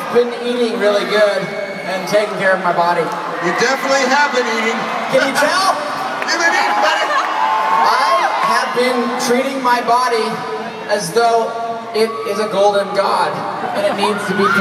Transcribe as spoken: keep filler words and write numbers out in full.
been eating really good and taking care of my body. You definitely have been eating. Can you tell? You've been eating, buddy. I have been treating my body as though it is a golden god and it needs to be